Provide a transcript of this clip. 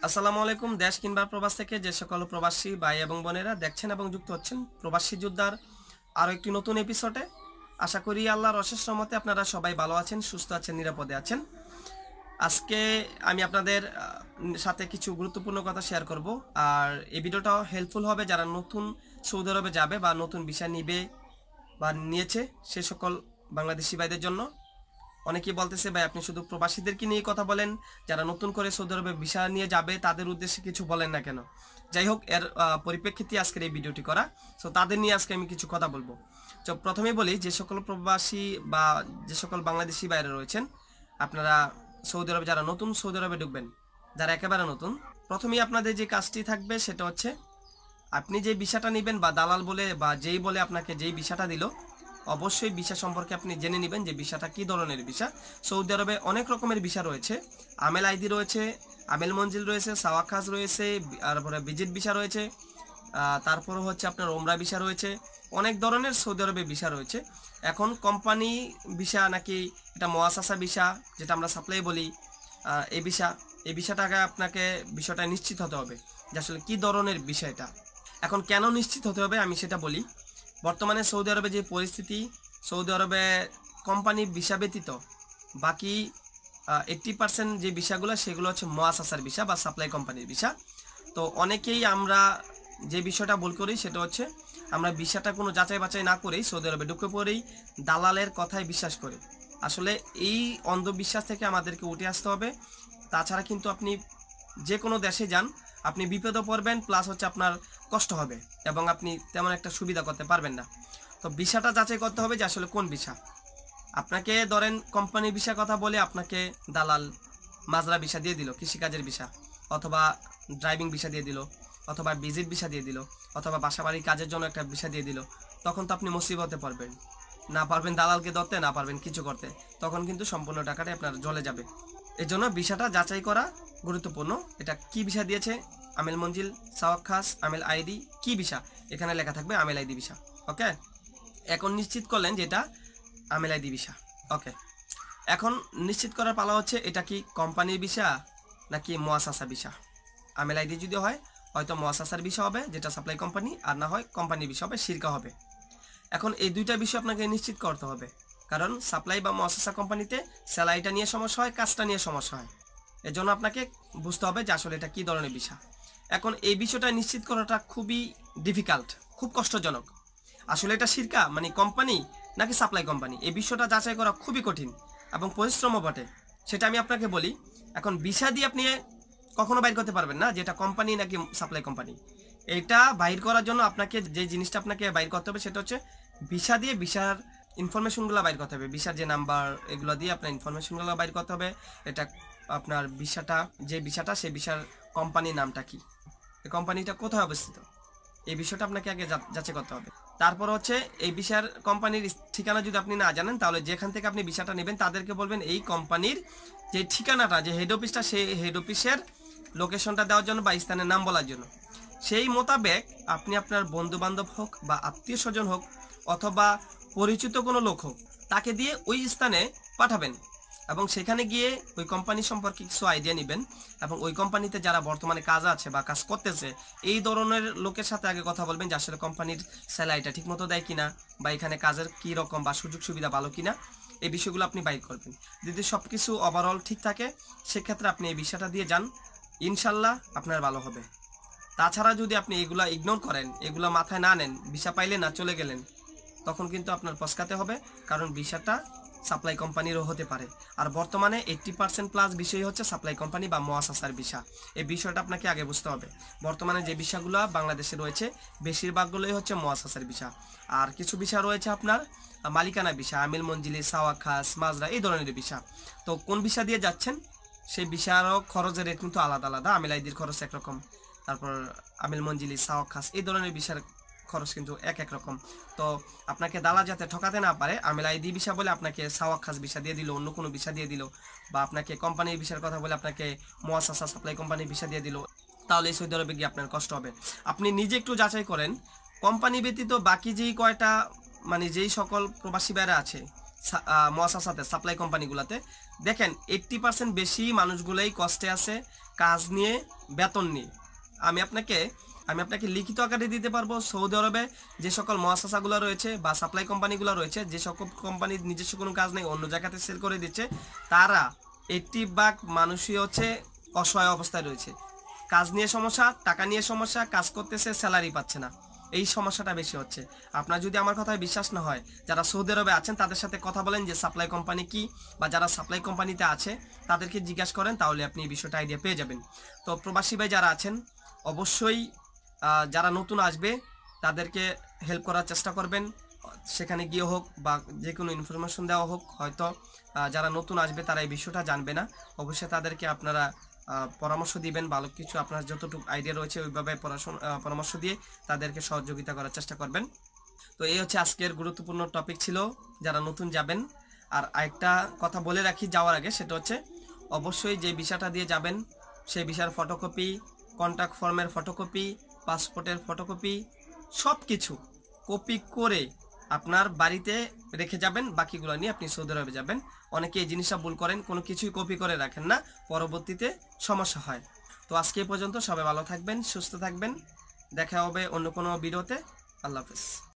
আসসালামু আলাইকুম। দেশ কিংবা প্রবাস থেকে যে সকল প্রবাসী ভাই এবং বোনেরা দেখছেন এবং যুক্ত হচ্ছেন প্রবাসী যোদ্ধার আরও একটি নতুন এপিসোডে, আশা করি আল্লাহর অশেষ রহমতে আপনারা সবাই ভালো আছেন, সুস্থ আছেন, নিরাপদে আছেন। আজকে আমি আপনাদের সাথে কিছু গুরুত্বপূর্ণ কথা শেয়ার করব। আর এই ভিডিওটাও হেল্পফুল হবে যারা নতুন সৌদি আরবে যাবে বা নতুন ভিসা নিবে বা নিয়েছে সে সকল বাংলাদেশি ভাইদের জন্য। অনেকেই বলতেছে ভাই আপনি শুধু প্রবাসীদেরকে নিয়ে কথা বলেন, যারা নতুন করে সৌদি আরবে ভিসা নিয়ে যাবে তাদের উদ্দেশ্যে কিছু বলেন না কেন। যাই হোক, এর পরিপ্রেক্ষিতে আজকের এই ভিডিওটি করা। সো তাদের নিয়ে আজকে আমি কিছু কথা বলবো। তো প্রথমেই বলি, যে সকল প্রবাসী বা যে সকল বাংলাদেশি বাইরে রয়েছেন, আপনারা সৌদি আরবে যারা নতুন সৌদি আরবে ঢুকবেন, যারা একেবারে নতুন, প্রথমেই আপনাদের যে কাজটি থাকবে সেটা হচ্ছে আপনি যে ভিসাটা নেবেন বা দালাল বলে বা যেই বলে আপনাকে যেই ভিসাটা দিল, অবশ্যই ভিসা সম্পর্কে আপনি জেনে নেবেন যে ভিসাটা কী ধরনের ভিসা। সৌদি আরবে অনেক রকমের ভিসা রয়েছে। আমেল আইডি রয়েছে, আমেল মঞ্জিল রয়েছে, সাওয়াকাজ রয়েছে, তারপরে ভিজিট ভিসা রয়েছে, তারপরে হচ্ছে আপনার ওমরা ভিসা রয়েছে। অনেক ধরনের সৌদি আরবে ভিসা রয়েছে। এখন কোম্পানি ভিসা নাকি এটা মোয়াসাসা ভিসা, যেটা আমরা সাপ্লাই বলি, এই ভিসাটাকে আপনাকে বিষয়টা নিশ্চিত হতে হবে যে আসলে কী ধরনের বিষয়টা। এখন কেন নিশ্চিত হতে হবে আমি সেটা বলি। বর্তমানে সৌদি আরবে যে পরিস্থিতি, সৌদি আরবে কোম্পানি ভিসা ব্যতীত বাকি 80% যে ভিসাগুলো সেগুলো হচ্ছে মোয়াসাসার ভিসা বা সাপ্লাই কোম্পানির ভিসা। তো অনেকেই আমরা যে বিষয়টা ভুল করি সেটা হচ্ছে আমরা ভিসাটা কোনো যাচাই বাছাই না করেই সৌদি আরবে ঢুকে পড়েই দালালের কথায় বিশ্বাস করি। আসলে এই অন্ধবিশ্বাস থেকে আমাদেরকে উঠে আসতে হবে। তাছাড়া কিন্তু আপনি যে কোনো দেশে যান, আপনি বিপদে পড়বেন, প্লাস হচ্ছে আপনার কষ্ট হবে এবং আপনি তেমন একটা সুবিধা করতে পারবেন না। তো ভিসাটা যাচাই করতে হবে যে আসলে কোন ভিসা। আপনাকে ধরেন কোম্পানির ভিসা কথা বলে আপনাকে দালাল মাজরা ভিসা দিয়ে দিল, কৃষিকাজের ভিসা, অথবা ড্রাইভিং ভিসা দিয়ে দিল, অথবা ভিজিট ভিসা দিয়ে দিল, অথবা বাসাবাড়ির কাজের জন্য একটা ভিসা দিয়ে দিল। তখন তো আপনি মুসিবতে পড়বেন, না পারবেন দালালকে ধরতে, না পারবেন কিছু করতে। তখন কিন্তু সম্পূর্ণ টাকাটাই আপনার জ্বলে যাবে। এই জন্য ভিসাটা যাচাই করা গুরুত্বপূর্ণ। এটা কি ভিসা দিয়েছে, আমেল মঞ্জিল, সাওয়াক খাস, আমেল আইডি, কি ভিসা, এখানে লেখা থাকবে আমেল আইডি ভিসা। ওকে, এখন নিশ্চিত করলেন যে এটা আমেল আইডি ভিসা। ওকে, এখন নিশ্চিত করার পালা হচ্ছে এটা কি কোম্পানির ভিসা নাকি মোয়াসাসা ভিসা। আমেল আইডি যদি হয় হয়তো মোয়াসাসার ভিসা হবে, যেটা সাপ্লাই কোম্পানি, আর না হয় কোম্পানির ভিসা হবে, শিরকা হবে। এখন এই দুইটা বিষয় আপনাকে নিশ্চিত করতে হবে, কারণ সাপ্লাই বা মোয়াসাসা কোম্পানিতে স্যালারিটা নিয়ে সমস্যা হয়, কাজটা নিয়ে সমস্যা হয়। এর জন্য আপনাকে বুঝতে হবে যে আসলে এটা কী ধরনের ভিসা। এখন এই বিষয়টা নিশ্চিত করাটা খুবই ডিফিকাল্ট, খুব কষ্টজনক। আসলে এটা শিরকা মানে কোম্পানি নাকি সাপ্লাই কোম্পানি, এই বিষয়টা যাচাই করা খুবই কঠিন এবং পরিশ্রমও বটে। সেটা আমি আপনাকে বলি। এখন ভিসা দিয়ে আপনি কখনো বাইর করতে পারবেন না যেটা কোম্পানি নাকি সাপ্লাই কোম্পানি। এটা বাইর করার জন্য আপনাকে যে জিনিসটা আপনাকে বাইর করতে হবে সেটা হচ্ছে ভিসা দিয়ে ভিসার ইনফরমেশনগুলো বাইর করতে হবে। ভিসার যে নাম্বার, এগুলো দিয়ে আপনার ইনফরমেশনগুলো বাইর করতে হবে। এটা আপনার ভিসাটা, যে ভিসাটা, সেই ভিসার কোম্পানির নামটা কি, এই কোম্পানিটা কোথায় অবস্থিত, এই বিষয়টা আপনাকে আগে যাচাই করতে হবে। তারপর হচ্ছে এই ভিসার কোম্পানির ঠিকানা যদি আপনি না জানেন, তাহলে যেখান থেকে আপনি ভিসাটা নেবেন তাদেরকে বলবেন এই কোম্পানির যে ঠিকানাটা, যে হেড অফিসটা, সেই হেড অফিসের লোকেশনটা দেওয়ার জন্য বা স্থানের নাম বলার জন্য। সেই মোতাবেক আপনি আপনার বন্ধু বান্ধব হোক বা আত্মীয় স্বজন হোক অথবা পরিচিত কোনো লোক হোক, তাকে দিয়ে ওই স্থানে পাঠাবেন এবং সেখানে গিয়ে ওই কোম্পানি সম্পর্কে কিছু আইডিয়া নেবেন এবং ওই কোম্পানিতে যারা বর্তমানে কাজ আছে বা কাজ করতেছে এই ধরনের লোকের সাথে আগে কথা বলবেন যে আসলে কোম্পানির স্যালারিটা ঠিকমতো দেয় কিনা বা এখানে কাজের কী রকম বা সুযোগ সুবিধা ভালো কিনা, এই বিষয়গুলো আপনি বাইর করবেন। যদি সব কিছু ওভারঅল ঠিক থাকে সেক্ষেত্রে আপনি এই বিষয়টা দিয়ে যান, ইনশাল্লাহ আপনার ভালো হবে। তাছাড়া যদি আপনি এগুলা ইগনোর করেন, এগুলা মাথায় না নেন, ভিসা পাইলে না চলে গেলেন, তখন কিন্তু আপনার পস্কাতে হবে, কারণ ভিসাটা সাপ্লাই কোম্পানিরও হতে পারে। আর বর্তমানে 80% প্লাস বিষয় হচ্ছে সাপ্লাই কোম্পানি বা মোয়াসাসার ভিসা। এই বিষয়টা আপনাকে আগে বুঝতে হবে। বর্তমানে যে ভিসাগুলো বাংলাদেশে রয়েছে বেশিরভাগগুলোই হচ্ছে মোয়াসাসার ভিসা, আর কিছু ভিসা রয়েছে আপনার মালিকানা ভিসা, আমিল মঞ্জিলি, সাওয়াক খাস, মাজরা, এই ধরনের ভিসা। তো কোন ভিসা দিয়ে যাচ্ছেন সেই ভিসারও খরচের রেট কিন্তু আলাদা আলাদা। আমিল আইডির খরচ একরকম, তারপর আমিল মঞ্জিলি, সাওয়াক খাস, এই ধরনের ভিসার খরচ কিন্তু এক রকম। তো আপনাকে দালাল যাতে ঠকাতে না পারে, আমেল আইডি ভিসা বলে আপনাকে সাওয়াক খাস ভিসা দিয়ে দিল, অন্য কোনো ভিসা দিয়ে দিল, বা আপনাকে কোম্পানির ভিসার কথা বলে আপনাকে মোয়াসাসা সাপ্লাই কোম্পানির ভিসা দিয়ে দিল, তাহলে সৌদি আরবে গিয়ে আপনার কষ্ট হবে। আপনি নিজে একটু যাচাই করেন, কোম্পানি ব্যতীত বাকি যেই কয়টা মানে যেই সকল প্রবাসী ভাইরা আছে মুআসাসাতে, সাপ্লাই কোম্পানিগুলোতে দেখেন 80% বেশি মানুষগুলোই কষ্টে আছে কাজ নিয়ে, বেতন নিয়ে। আমি আপনাকে লিখিত আকারে দিতে পারবো সৌদি আরবে যে সকল মুআসাসাগুলো রয়েছে বা সাপ্লাই কোম্পানিগুলো রয়েছে, যে সকল কোম্পানির নিজস্ব কোনো কাজ নেই, অন্য জায়গাতে সেল করে দিচ্ছে, তারা 80% মানুষই হচ্ছে অসহায় অবস্থায় রয়েছে। কাজ নিয়ে সমস্যা, টাকা নিয়ে সমস্যা, কাজ করতেছে স্যালারি পাচ্ছে না, এই সমস্যাটা বেশি হচ্ছে। আপনার যদি আমার কথায় বিশ্বাস না হয়, যারা সৌদি আরবে আছেন তাদের সাথে কথা বলেন যে সাপ্লাই কোম্পানি কি, বা যারা সাপ্লাই কোম্পানিতে আছে তাদেরকে জিজ্ঞাসা করেন, তাহলে আপনি এই বিষয়টা আইডিয়া পেয়ে যাবেন। তো প্রবাসী ভাই যারা আছেন অবশ্যই যারা নতুন আসবে তাদেরকে হেল্প করার চেষ্টা করবেন, সেখানে গিয়ে হোক বা যে কোনো ইনফরমেশন দেওয়া হোক। হয়তো যারা নতুন আসবে তারা এই বিষয়টা জানবে না, অবশ্যই তাদেরকে আপনারা পরামর্শ দিবেন, ভালো কিছু আপনার যতটুকু আইডিয়া রয়েছে ওইভাবে পরামর্শ দিয়ে তাদেরকে সহযোগিতা করার চেষ্টা করবেন। তো এই হচ্ছে আজকের গুরুত্বপূর্ণ টপিক ছিল যারা নতুন যাবেন। আর আরেকটা কথা বলে রাখি যাওয়ার আগে, সেটা হচ্ছে অবশ্যই যে ভিসাটা দিয়ে যাবেন সেই ভিসার ফটোকপি, কন্ট্যাক্ট ফর্মের ফটোকপি, পাসপোর্টের ফটোকপি সব কিছু কপি করে আপনার বাড়িতে রেখে যাবেন, বাকিগুলো নিয়ে আপনি সৌদি আরবে যাবেন। অনেকে এই জিনিসটা ভুল করেন, কোনো কিছুই কপি করে রাখেন না, পরবর্তীতে সমস্যা হয়। তো আজকে এই পর্যন্ত, সবাই ভালো থাকবেন, সুস্থ থাকবেন, দেখা হবে অন্য কোনো ভিডিওতে। আল্লাহ হাফেজ।